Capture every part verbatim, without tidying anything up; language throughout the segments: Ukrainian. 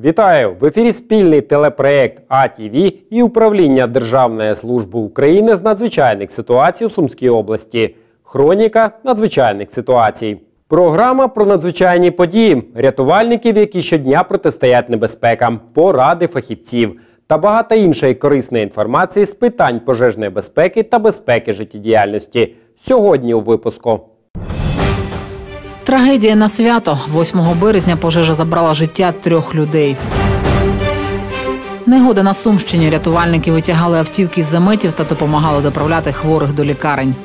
Вітаю! В ефірі спільний телепроект А Т В і Управління Державної служби України з надзвичайних ситуацій у Сумській області. Хроніка надзвичайних ситуацій. Програма про надзвичайні події, рятувальників, які щодня протистоять небезпекам, поради фахівців та багато іншої корисної інформації з питань пожежної безпеки та безпеки життєдіяльності. Сьогодні у випуску. Трагедія на свято. восьмого березня пожежа забрала життя трьох людей. Негода на Сумщині. Рятувальники витягали автівки з заметів та допомагали доправляти хворих до лікарень.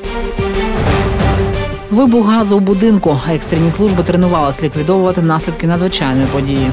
Вибух газу у будинку. Екстрені служби тренувалися ліквідовувати наслідки надзвичайної події.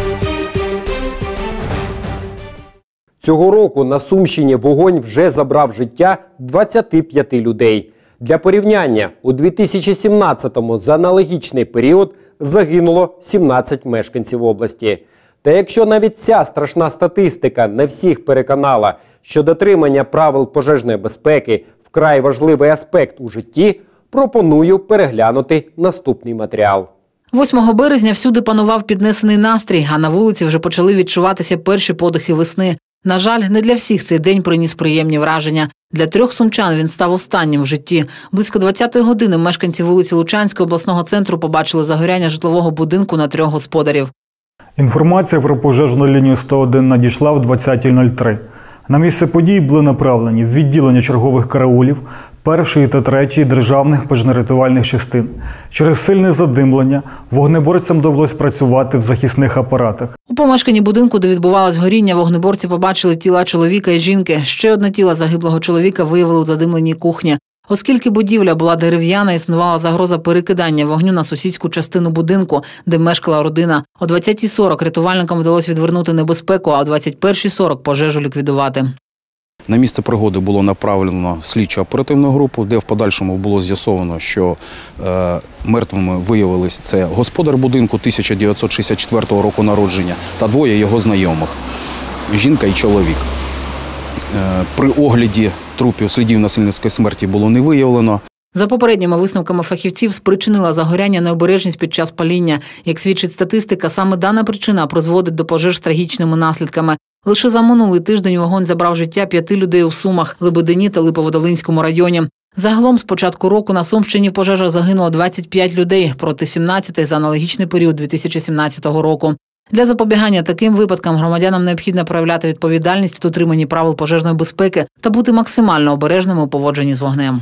Цього року на Сумщині вогонь вже забрав життя двадцяти п'яти людей. Для порівняння, у дві тисячі сімнадцятому за аналогічний період загинуло сімнадцять мешканців області. Та якщо навіть ця страшна статистика не всіх переконала, що дотримання правил пожежної безпеки – вкрай важливий аспект у житті, пропоную переглянути наступний матеріал. восьмого березня всюди панував піднесений настрій, а на вулиці вже почали відчуватися перші подихи весни. На жаль, не для всіх цей день приніс приємні враження. Для трьох сумчан він став останнім в житті. Близько двадцятої години мешканці вулиці Лучанської обласного центру побачили загоряння житлового будинку на трьох господарів. Інформація про пожежну лінію сто один надійшла в двадцятій нуль три. На місце події були направлені відділення чергових караулів, першої та третьої державних пожежно-рятувальних частин. Через сильне задимлення вогнеборцям довелось працювати в захисних апаратах. У помешканні будинку, де відбувалось горіння, вогнеборці побачили тіла чоловіка і жінки. Ще одне тіло загиблого чоловіка виявили у задимленій кухні. Оскільки будівля була дерев'яна, існувала загроза перекидання вогню на сусідську частину будинку, де мешкала родина. О двадцятій сорок рятувальникам вдалося відвернути небезпеку, а о двадцять першій сорок пожежу ліквідувати. На місце пригоди було направлено слідчу оперативну групу, де в подальшому було з'ясовано, що е, мертвими виявились це господар будинку тисяча дев'ятсот шістдесят четвертого року народження та двоє його знайомих – жінка і чоловік. Е, при огляді трупів слідів насильницької смерті було не виявлено. За попередніми висновками фахівців, спричинила загоряння необережність під час паління. Як свідчить статистика, саме дана причина призводить до пожеж з трагічними наслідками. Лише за минулий тиждень вогонь забрав життя п'яти людей у Сумах, Лебедині та Липоводолинському районі. Загалом з початку року на Сумщині в пожежах загинуло двадцять п'ять людей, проти сімнадцяти за аналогічний період дві тисячі сімнадцятого року. Для запобігання таким випадкам громадянам необхідно проявляти відповідальність в дотриманні правил пожежної безпеки та бути максимально обережними у поводженні з вогнем.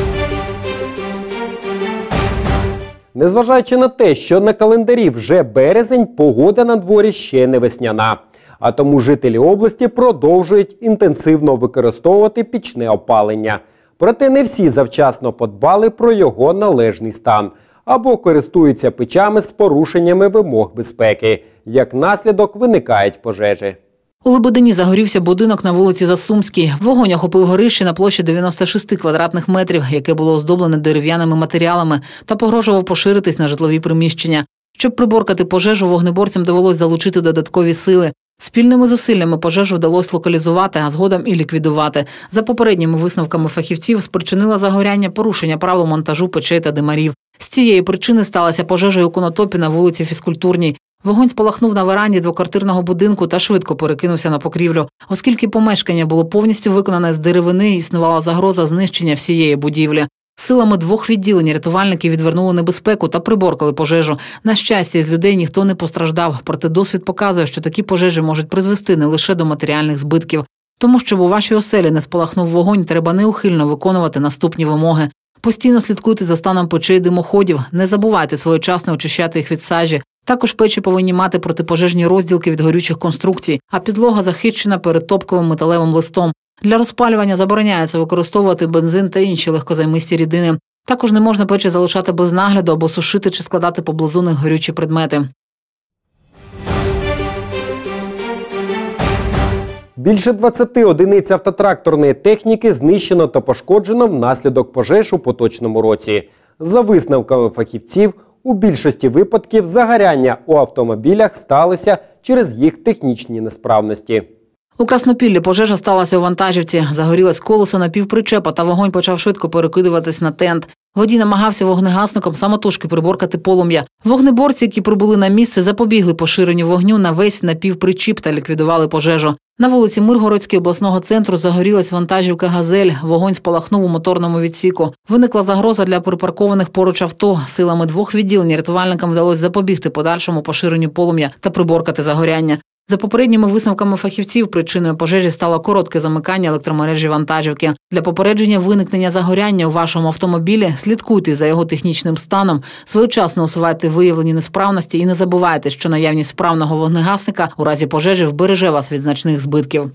Незважаючи на те, що на календарі вже березень, погода на дворі ще не весняна. А тому жителі області продовжують інтенсивно використовувати пічне опалення. Проте не всі завчасно подбали про його належний стан або користуються печами з порушеннями вимог безпеки. Як наслідок виникають пожежі. У Лебедині загорівся будинок на вулиці Засумській. Вогонь охопив горище на площі дев'яносто шість квадратних метрів, яке було оздоблене дерев'яними матеріалами та погрожував поширитись на житлові приміщення. Щоб приборкати пожежу, вогнеборцям довелось залучити додаткові сили. Спільними зусиллями пожежу вдалося локалізувати, а згодом і ліквідувати. За попередніми висновками фахівців, спричинила загоряння порушення правил монтажу печей та димарів. З цієї причини сталася пожежа у конотопі на вулиці Фізкультурній. Вогонь спалахнув на веранді двоквартирного будинку та швидко перекинувся на покрівлю. Оскільки помешкання було повністю виконане з деревини, існувала загроза знищення всієї будівлі. Силами двох відділень рятувальники відвернули небезпеку та приборкали пожежу. На щастя, із людей ніхто не постраждав, проте досвід показує, що такі пожежі можуть призвести не лише до матеріальних збитків. Тому, щоб у вашій оселі не спалахнув вогонь, треба неухильно виконувати наступні вимоги. Постійно слідкуйте за станом печей і димоходів, не забувайте своєчасно очищати їх від сажі. Також печі повинні мати протипожежні розділки від горючих конструкцій, а підлога захищена передтопковим металевим листом. Для розпалювання забороняється використовувати бензин та інші легкозаймисті рідини. Також не можна печі залишати без нагляду або сушити чи складати поблизу них горючі предмети. Більше двадцяти одиниць автотракторної техніки знищено та пошкоджено внаслідок пожеж у поточному році. За висновками фахівців, у більшості випадків загоряння у автомобілях сталися через їх технічні несправності. У Краснопіллі пожежа сталася у вантажівці. Загорілось колесо напівпричепа та вогонь почав швидко перекидуватись на тент. Водій намагався вогнегасником самотужки приборкати полум'я. Вогнеборці, які прибули на місце, запобігли поширенню вогню на весь напівпричіп та ліквідували пожежу. На вулиці Миргородській обласного центру загорілась вантажівка «Газель». Вогонь спалахнув у моторному відсіку. Виникла загроза для припаркованих поруч авто. Силами двох відділень рятувальникам вдалося запобігти подальшому поширенню полум'я та приборкати загоряння. За попередніми висновками фахівців, причиною пожежі стало коротке замикання електромережі вантажівки. Для попередження виникнення загоряння у вашому автомобілі слідкуйте за його технічним станом, своєчасно усувайте виявлені несправності і не забувайте, що наявність справного вогнегасника у разі пожежі вбереже вас від значних збитків.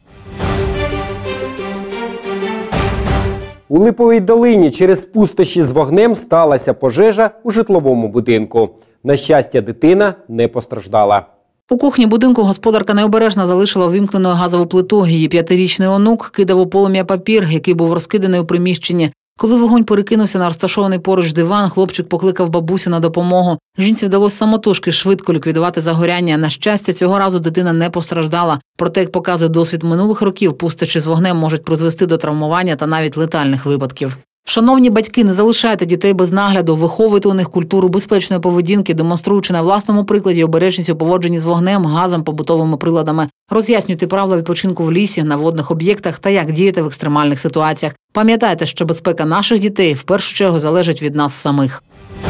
У Липовій долині через пустощі з вогнем сталася пожежа у житловому будинку. На щастя, дитина не постраждала. У кухні будинку господарка необережно залишила увімкненою газову плиту. Її п'ятирічний онук кидав у полум'я папір, який був розкиданий у приміщенні. Коли вогонь перекинувся на розташований поруч диван, хлопчик покликав бабусю на допомогу. Жінці вдалося самотужки швидко ліквідувати загоряння. На щастя, цього разу дитина не постраждала. Проте, як показує досвід минулих років, пустощі з вогнем можуть призвести до травмування та навіть летальних випадків. Шановні батьки, не залишайте дітей без нагляду, виховуйте у них культуру безпечної поведінки, демонструючи на власному прикладі обережність у поводженні з вогнем, газом, побутовими приладами. Роз'яснюйте правила відпочинку в лісі, на водних об'єктах та як діяти в екстремальних ситуаціях. Пам'ятайте, що безпека наших дітей в першу чергу залежить від нас самих.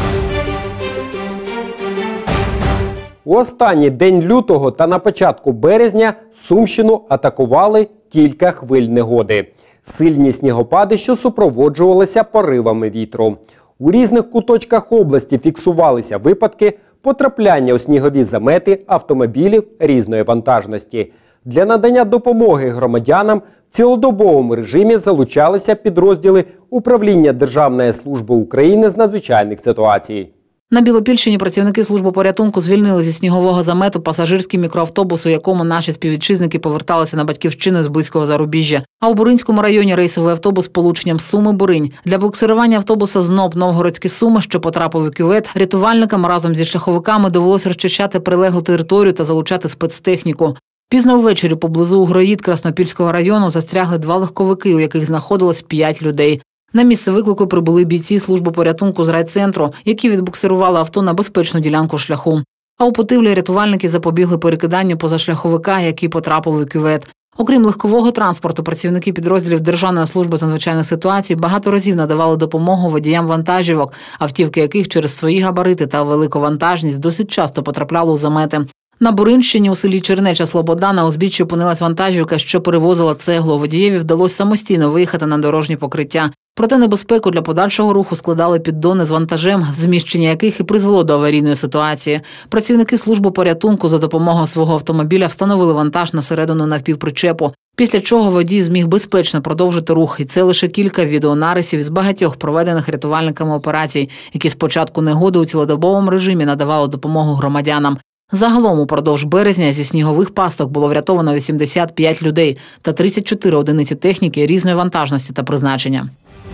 У останній день лютого та на початку березня Сумщину атакували кілька хвиль негоди. Сильні снігопади, що супроводжувалися поривами вітру. У різних куточках області фіксувалися випадки потрапляння у снігові замети автомобілів різної вантажності. Для надання допомоги громадянам в цілодобовому режимі залучалися підрозділи Управління Державної служби України з надзвичайних ситуацій. На Білопільщині працівники служби порятунку звільнили зі снігового замету пасажирський мікроавтобус, у якому наші співвітчизники поверталися на батьківщину з близького зарубіжжя. А у Буринському районі рейсовий автобус з полученням Суми-Буринь. Для буксирування автобуса з НОП «Новгородські Суми», що потрапив у кювет, рятувальникам разом зі шляховиками довелося розчищати прилеглу територію та залучати спецтехніку. Пізно ввечері поблизу Угроїд Краснопільського району застрягли два легковики, у яких знаходилось п'ять людей. На місце виклику прибули бійці служби порятунку з райцентру, які відбуксирували авто на безпечну ділянку шляху. А у Путивлі рятувальники запобігли перекиданню позашляховика, який потрапив у кювет. Окрім легкового транспорту, працівники підрозділів Державної служби з надзвичайних ситуацій багато разів надавали допомогу водіям вантажівок, автівки яких через свої габарити та велику вантажність досить часто потрапляли у замети. На Буринщині у селі Чернеча Слобода на узбіччі опинилась вантажівка, що перевозила цеглу. Водієві вдалося самостійно виїхати на дорожні покриття. Проте небезпеку для подальшого руху складали піддони з вантажем, зміщення яких і призвело до аварійної ситуації. Працівники служби порятунку за допомогою свого автомобіля встановили вантаж на середину навпівпричепу, після чого водій зміг безпечно продовжити рух. І це лише кілька відеонарисів із багатьох проведених рятувальниками операцій, які з початку негоди у цілодобовому режимі надавали допомогу громадянам. Загалом упродовж березня зі снігових пасток було врятовано вісімдесят п'ять людей та тридцять чотири одиниці техніки різної вантажності та призначення.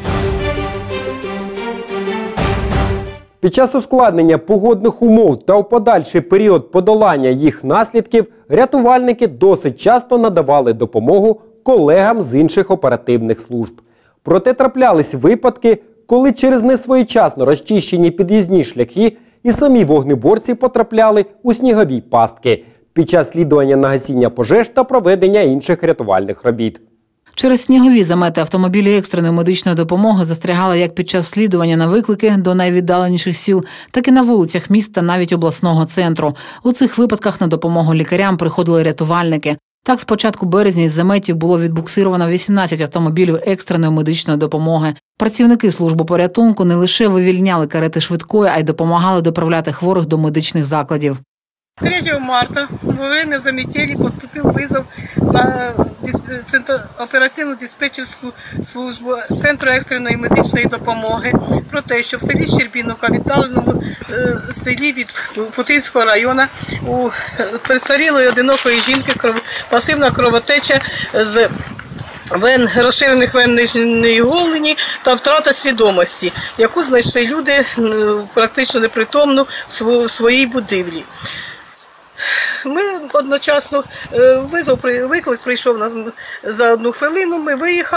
Під час ускладнення погодних умов та у подальший період подолання їх наслідків рятувальники досить часто надавали допомогу колегам з інших оперативних служб. Проте траплялись випадки, коли через несвоєчасно розчищені під'їзні шляхи і самі вогнеборці потрапляли у снігові пастки під час слідування на гасіння пожеж та проведення інших рятувальних робіт. Через снігові замети автомобілі екстреної медичної допомоги застрягали як під час слідування на виклики до найвіддаленіших сіл, так і на вулицях міст та навіть обласного центру. У цих випадках на допомогу лікарям приходили рятувальники. Так, з початку березня із заметів було відбуксировано вісімнадцять автомобілів екстреної медичної допомоги. Працівники служби порятунку не лише вивільняли карети швидкої, а й допомагали доправляти хворих до медичних закладів. третьего марта во время заметели поступил вызов на оперативну диспетчерську службу Центру екстреної медичної допомоги про те, що в селі Щербіновка, віддаленому селі від Путивського району, у престарілої одинокої жінки пасивна кровотеча з вен, розширених вен нижньої голені та втрата свідомості, яку знайшли люди практично непритомну в своїй будівлі. Ми одночасно, визов, виклик прийшов за одну хвилину, ми виїхали,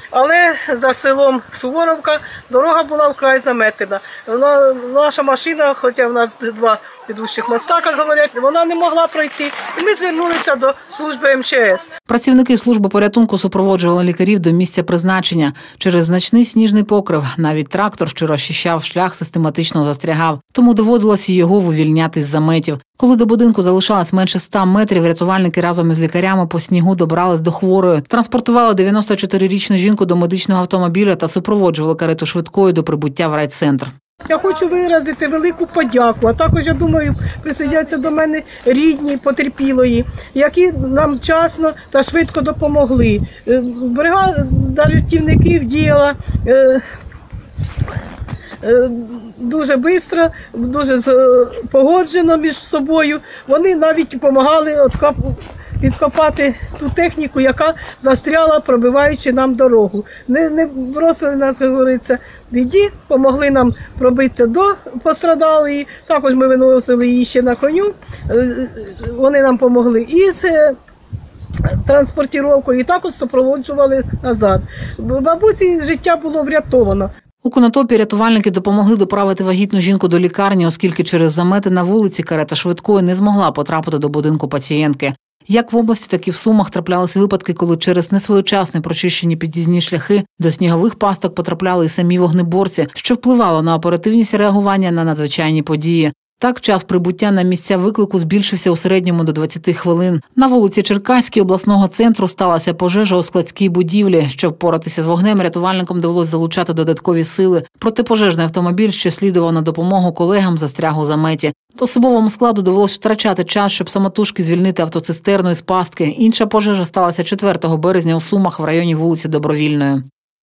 Але за селом Суворовка дорога була вкрай заметена. Вона, наша машина, хоча в нас два ведущих моста, як говорять, вона не могла пройти. І ми звернулися до служби ем че ес. Працівники служби порятунку супроводжували лікарів до місця призначення. Через значний сніжний покрив навіть трактор, що розчищав шлях, систематично застрягав. Тому доводилося його вивільняти з заметів. Коли до будинку залишалось менше ста метрів, рятувальники разом із лікарями по снігу добрались до хворої, транспортували дев'яносто чотирирічну жінку до медичного автомобіля та супроводжували карету швидкої до прибуття в райцентр. Я хочу виразити велику подяку, а також, я думаю, присоединяться до мене рідні потерпілої, які нам вчасно та швидко допомогли. Бригада рятівників діяла е, е, дуже швидко, дуже погоджено між собою. Вони навіть допомагали підкопати ту техніку, яка застряла, пробиваючи нам дорогу. Не, не бросили нас, як говориться, в біді, допомогли нам пробитися до пострадалої. Також ми виносили її ще на коню, вони нам допомогли і з транспортировкою, і також супроводжували назад. Бабусі життя було врятовано. У Конотопі рятувальники допомогли доправити вагітну жінку до лікарні, оскільки через замети на вулиці карета швидкої не змогла потрапити до будинку пацієнтки. Як в області, так і в Сумах траплялися випадки, коли через несвоєчасне прочищені під'їзні шляхи до снігових пасток потрапляли і самі вогнеборці, що впливало на оперативність реагування на надзвичайні події. Так, час прибуття на місця виклику збільшився у середньому до двадцяти хвилин. На вулиці Черкаській обласного центру сталася пожежа у складській будівлі. Щоб впоратися з вогнем, рятувальникам довелось залучати додаткові сили. Протипожежний автомобіль, що слідував на допомогу колегам, застряг у заметі. Особовому складу довелось втрачати час, щоб самотужки звільнити автоцистерну із пастки. Інша пожежа сталася четвертого березня у Сумах в районі вулиці Добровільної.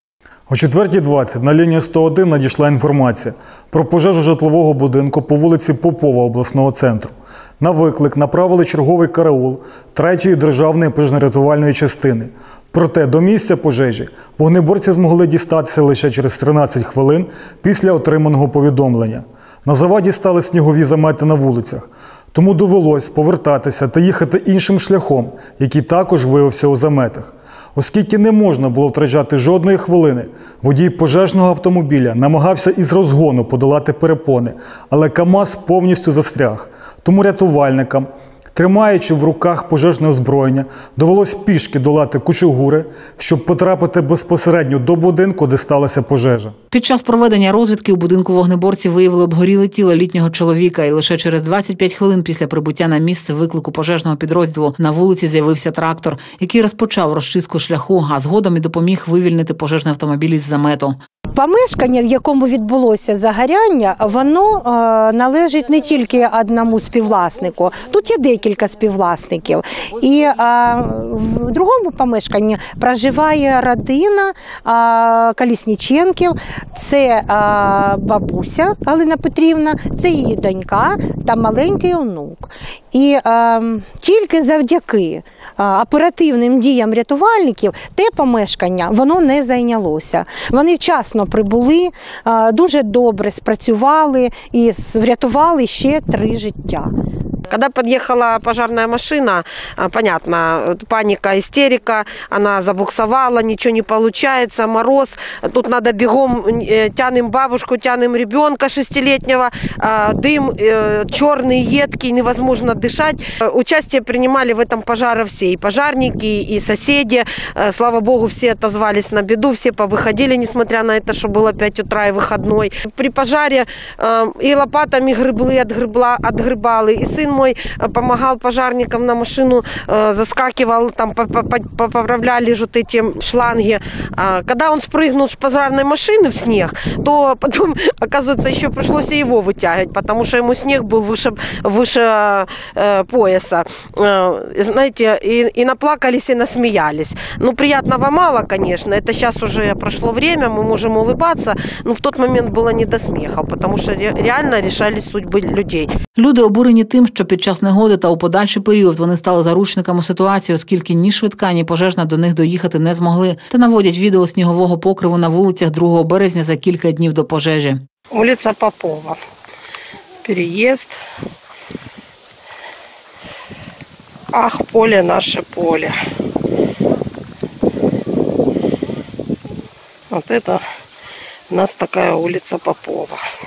О четвертій двадцять на лінію сто один надійшла інформація про пожежу житлового будинку по вулиці Попова обласного центру. На виклик направили черговий караул третьої державної пожежно-рятувальної частини. Проте до місця пожежі вогнеборці змогли дістатися лише через тринадцять хвилин після отриманого повідомлення. На заваді стали снігові замети на вулицях, тому довелось повертатися та їхати іншим шляхом, який також виявився у заметах. Оскільки не можна було втрачати жодної хвилини, водій пожежного автомобіля намагався із розгону подолати перепони, але КАМАЗ повністю застряг. Тому рятувальникам, тримаючи в руках пожежне озброєння, довелось пішки долати кучугури, щоб потрапити безпосередньо до будинку, де сталася пожежа. Під час проведення розвідки у будинку вогнеборці виявили обгоріле тіло літнього чоловіка, і лише через двадцять п'ять хвилин після прибуття на місце виклику пожежного підрозділу на вулиці з'явився трактор, який розпочав розчистку шляху, а згодом і допоміг вивільнити пожежний автомобіль із замету. Помешкання, в якому відбулося загоряння, воно е, належить не тільки одному співвласнику, тут є декілька співвласників. І е, в другому помешканні проживає родина е, Колісніченків, це е, бабуся Галина Петрівна, це її донька та маленький онук. І е, тільки завдяки оперативним діям рятувальників те помешкання, воно не зайнялося. Вони вчасно прибули, дуже добре спрацювали і врятували ще три життя. Когда подъехала пожарная машина, понятно, паника, истерика, она забуксовала, ничего не получается, мороз, тут надо бегом, тянем бабушку, тянем ребенка шестилетнего, дым черный, едкий, невозможно дышать. Участие принимали в этом пожаре все, и пожарники, и соседи, слава богу, все отозвались на беду, все повыходили, несмотря на это, что было пять утра и выходной. При пожаре и лопатами гребли, отгребла, отгребали, и сын мой помогал пожарникам на машину, заскакивал, там поправляли вот эти шланги. Когда он спрыгнул с пожарной машины в снег, то потом, оказывается, еще пришлось и его вытягивать, потому что ему снег был выше, выше э, пояса. Э, знаете, и, и наплакались, и насмеялись. Ну, приятного мало, конечно. Это сейчас уже прошло время, мы можем улыбаться, но в тот момент было не до смеха, потому что реально решались судьбы людей. Люди обурені тим, що під час негоди та у подальший період вони стали заручниками ситуації, оскільки ні швидка, ні пожежна до них доїхати не змогли, та наводять відео снігового покриву на вулицях другого березня за кілька днів до пожежі. Вулиця Попова. Переїзд. Ах, поле, наше поле. Вот это у нас такая улица Попова.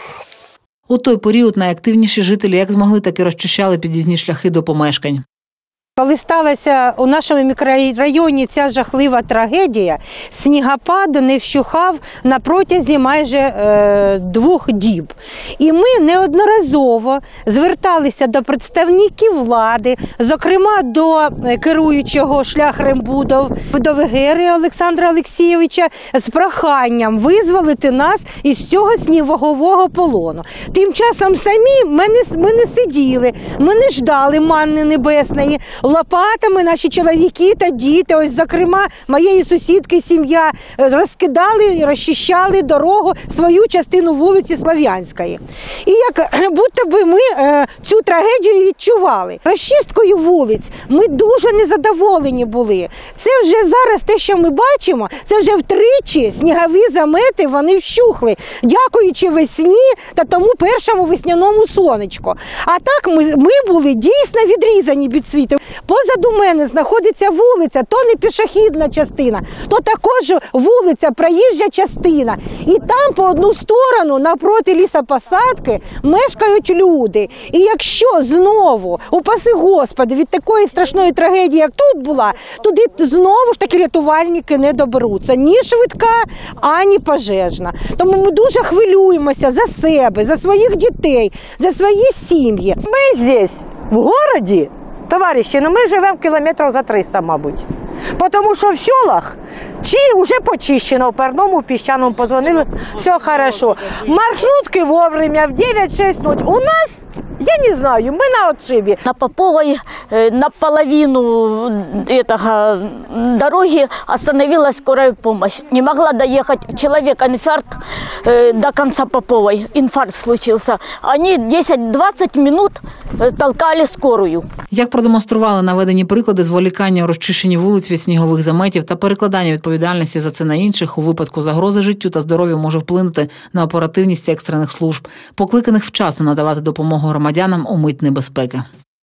У той період найактивніші жителі як змогли, так і розчищали під'їзні шляхи до помешкань. Коли сталася у нашому мікрорайоні ця жахлива трагедія, снігопад не вщухав на протязі майже е, двох діб. І ми неодноразово зверталися до представників влади, зокрема до керуючого шляхрембудов, до Вегери Олександра Олексійовича, з проханням визволити нас із цього снігового полону. Тим часом самі ми не, ми не сиділи, ми не ждали манни небесної. Лопатами наші чоловіки та діти, ось зокрема моєї сусідки сім'я, розкидали і розчищали дорогу, свою частину вулиці Слов'янської. І як будто би ми е, цю трагедію відчували. Розчисткою вулиць ми дуже незадоволені були. Це вже зараз те, що ми бачимо, це вже втричі снігові замети, вони вщухли, дякуючи весні та тому першому весняному сонечку. А так ми, ми були дійсно відрізані від світу. Позаду мене знаходиться вулиця, то не пішохідна частина, то також вулиця, проїжджа частина. І там по одну сторону, напроти лісопосадки, мешкають люди. І якщо знову, упаси Господи, від такої страшної трагедії, як тут була, туди знову ж таки рятувальники не доберуться. Ні швидка, ані пожежна. Тому ми дуже хвилюємося за себе, за своїх дітей, за свої сім'ї. Ми здесь, в городі, товариші, ну ми живемо кілометрів за триста, мабуть. Тому що в селах чи вже почищено, в Перному, в Піщаному позвонили, все хорошо. Маршрутки вовремя в девять-шесть ночи. У нас, я не знаю, мы на отшибе. На Поповой э, наполовину этого дороги остановилась скорая помощь. Не могла доехать, человек инфаркт э, до конца Поповой, инфаркт случился. Они десять-двадцать минут э, толкали скорую. Як продемонстрували наведені приклади зволікання у розчищенні вулиць від снігових заметів та перекладання відповідальності за це на інших, у випадку загрози життю та здоров'ю може вплинути на оперативність екстрених служб, покликаних вчасно надавати допомогу громадянам у мить небезпеки.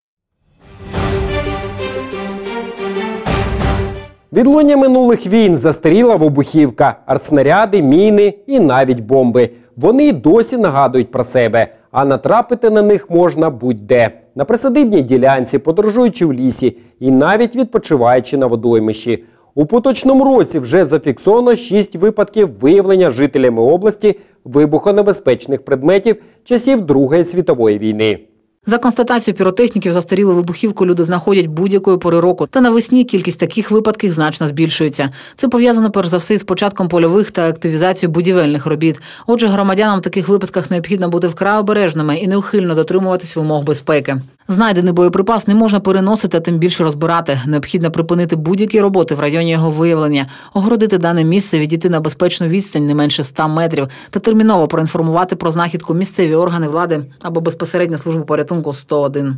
Відлуння минулих війн застаріла вибухівка, артснаряди, міни і навіть бомби. Вони досі нагадують про себе, а натрапити на них можна будь-де. На присадибній ділянці, подорожуючи в лісі і навіть відпочиваючи на водоймищі. У поточному році вже зафіксовано шість випадків виявлення жителями області вибухонебезпечних предметів часів Другої світової війни. За констатацією піротехніків, застарілу вибухівку люди знаходять будь-якої пори року. Та навесні кількість таких випадків значно збільшується. Це пов'язано перш за все з початком польових та активізацією будівельних робіт. Отже, громадянам в таких випадках необхідно бути вкрай обережними і неухильно дотримуватись вимог безпеки. Знайдений боєприпас не можна переносити, а тим більше розбирати. Необхідно припинити будь-які роботи в районі його виявлення, огородити дане місце, відійти на безпечну відстань не менше ста метрів та терміново проінформувати про знахідку місцеві органи влади або безпосередньо службу порятунку сто один.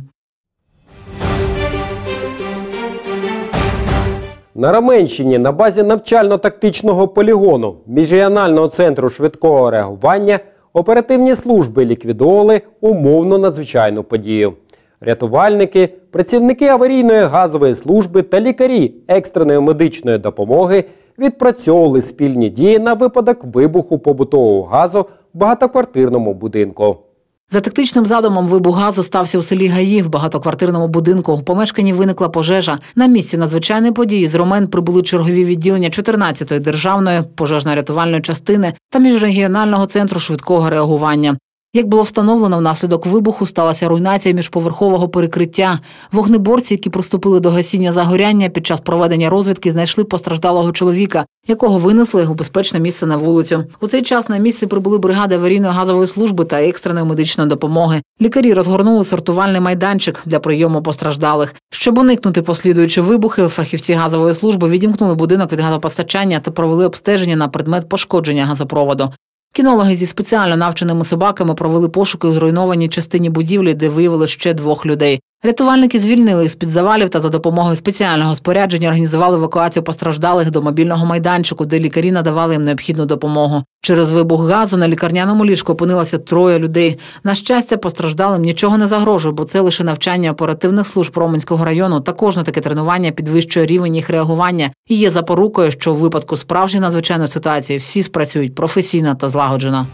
На Раменщині на базі навчально-тактичного полігону Міжрегіонального центру швидкого реагування оперативні служби ліквідовували умовно надзвичайну подію. Рятувальники, працівники аварійної газової служби та лікарі екстреної медичної допомоги відпрацьовували спільні дії на випадок вибуху побутового газу в багатоквартирному будинку. За тактичним задумом вибух газу стався у селі Гаї в багатоквартирному будинку. У помешканні виникла пожежа. На місці надзвичайної події з Ромен прибули чергові відділення чотирнадцятої державної пожежно-рятувальної частини та міжрегіонального центру швидкого реагування. Як було встановлено, внаслідок вибуху сталася руйнація міжповерхового перекриття. Вогнеборці, які приступили до гасіння загоряння, під час проведення розвідки знайшли постраждалого чоловіка, якого винесли у безпечне місце на вулицю. У цей час на місце прибули бригади аварійної газової служби та екстреної медичної допомоги. Лікарі розгорнули сортувальний майданчик для прийому постраждалих. Щоб уникнути послідуючі вибухи, фахівці газової служби відімкнули будинок від газопостачання та провели обстеження на предмет пошкодження газопроводу. Кінологи зі спеціально навченими собаками провели пошуки у зруйнованій частині будівлі, де виявили ще двох людей. Рятувальники звільнили їх з-під завалів та за допомогою спеціального спорядження організували евакуацію постраждалих до мобільного майданчику, де лікарі надавали їм необхідну допомогу. Через вибух газу на лікарняному ліжку опинилося троє людей. На щастя, постраждалим нічого не загрожує, бо це лише навчання оперативних служб Роменського району. Та кожне таке тренування підвищує рівень їх реагування і є запорукою, що у випадку справжньої надзвичайної ситуації всі спрацюють професійно та злагоджено.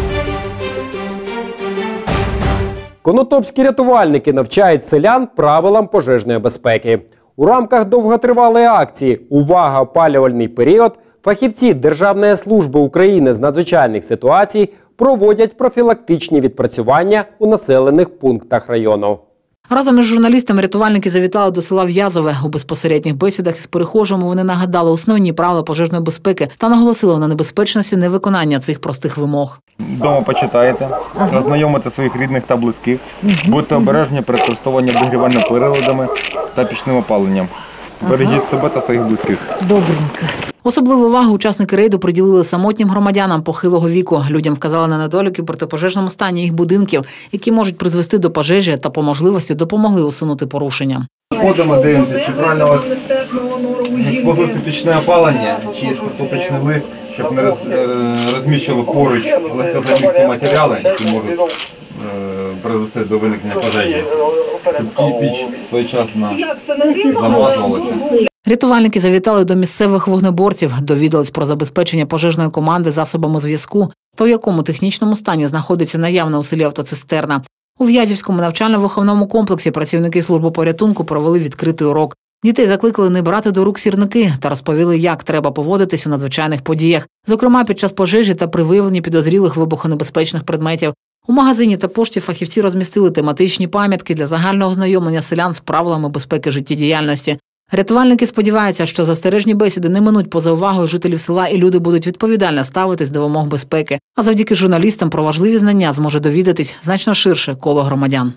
Конотопські рятувальники навчають селян правилам пожежної безпеки. У рамках довготривалої акції «Увага! Опалювальний період» фахівці Державної служби України з надзвичайних ситуацій проводять профілактичні відпрацювання у населених пунктах району. Разом із журналістами рятувальники завітали до села В'язове. У безпосередніх бесідах із перехожими вони нагадали основні правила пожежної безпеки та наголосили на небезпечності невиконання цих простих вимог. Дома почитаєте, ознайомите своїх рідних та близьких, будьте обережні при користуванні обігрівальними приладами та пічним опаленням. Бережіть себе та своїх близьких. Добренько. Особливу увагу учасники рейду приділили самотнім громадянам похилого віку. Людям вказали на недоліки в протипожежному стані їх будинків, які можуть призвести до пожежі та по можливості допомогли усунути порушення. Ходимо, дивимося, чи правильно у вас експлуатується пічне опалення, чи є протопічний лист, щоб не розміщили поруч легкозаймисті матеріали, які можуть призвести до виникнення пожежі. Щоб піч своєчасно замазувалася. Рятувальники завітали до місцевих вогнеборців, довідались про забезпечення пожежної команди засобами зв'язку та у якому технічному стані знаходиться наявна у селі автоцистерна. У В'язівському навчально-виховному комплексі працівники служби порятунку провели відкритий урок. Дітей закликали не брати до рук сірники та розповіли, як треба поводитись у надзвичайних подіях, зокрема під час пожежі та при виявленні підозрілих вибухонебезпечних предметів. У магазині та пошті фахівці розмістили тематичні пам'ятки для загального ознайомлення селян з правилами безпеки життєдіяльності. Рятувальники сподіваються, що застережні бесіди не минуть поза увагою жителів села і люди будуть відповідально ставитись до вимог безпеки. А завдяки журналістам про важливі знання зможе довідатись значно ширше коло громадян.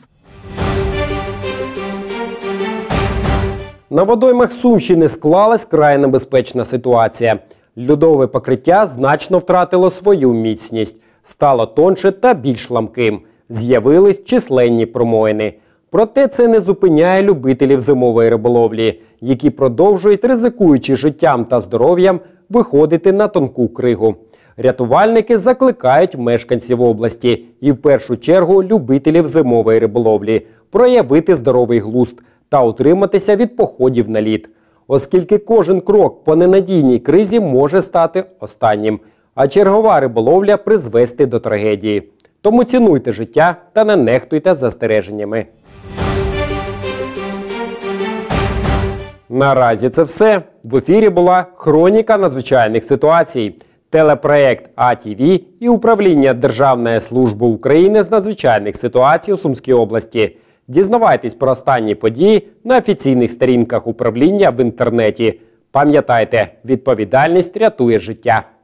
На водоймах Сумщини склалась край небезпечна ситуація. Льодове покриття значно втратило свою міцність, стало тонше та більш ламким. З'явились численні промоїни. Проте це не зупиняє любителів зимової риболовлі, які продовжують, ризикуючи життям та здоров'ям, виходити на тонку кригу. Рятувальники закликають мешканців області і в першу чергу любителів зимової риболовлі проявити здоровий глузд та утриматися від походів на лід. Оскільки кожен крок по ненадійній кризі може стати останнім, а чергова риболовля призвести до трагедії. Тому цінуйте життя та не нехтуйте застереженнями. Наразі це все. В ефірі була «Хроніка надзвичайних ситуацій», телепроект А Т В і Управління Державної служби України з надзвичайних ситуацій у Сумській області. Дізнавайтесь про останні події на офіційних сторінках управління в інтернеті. Пам'ятайте, відповідальність рятує життя.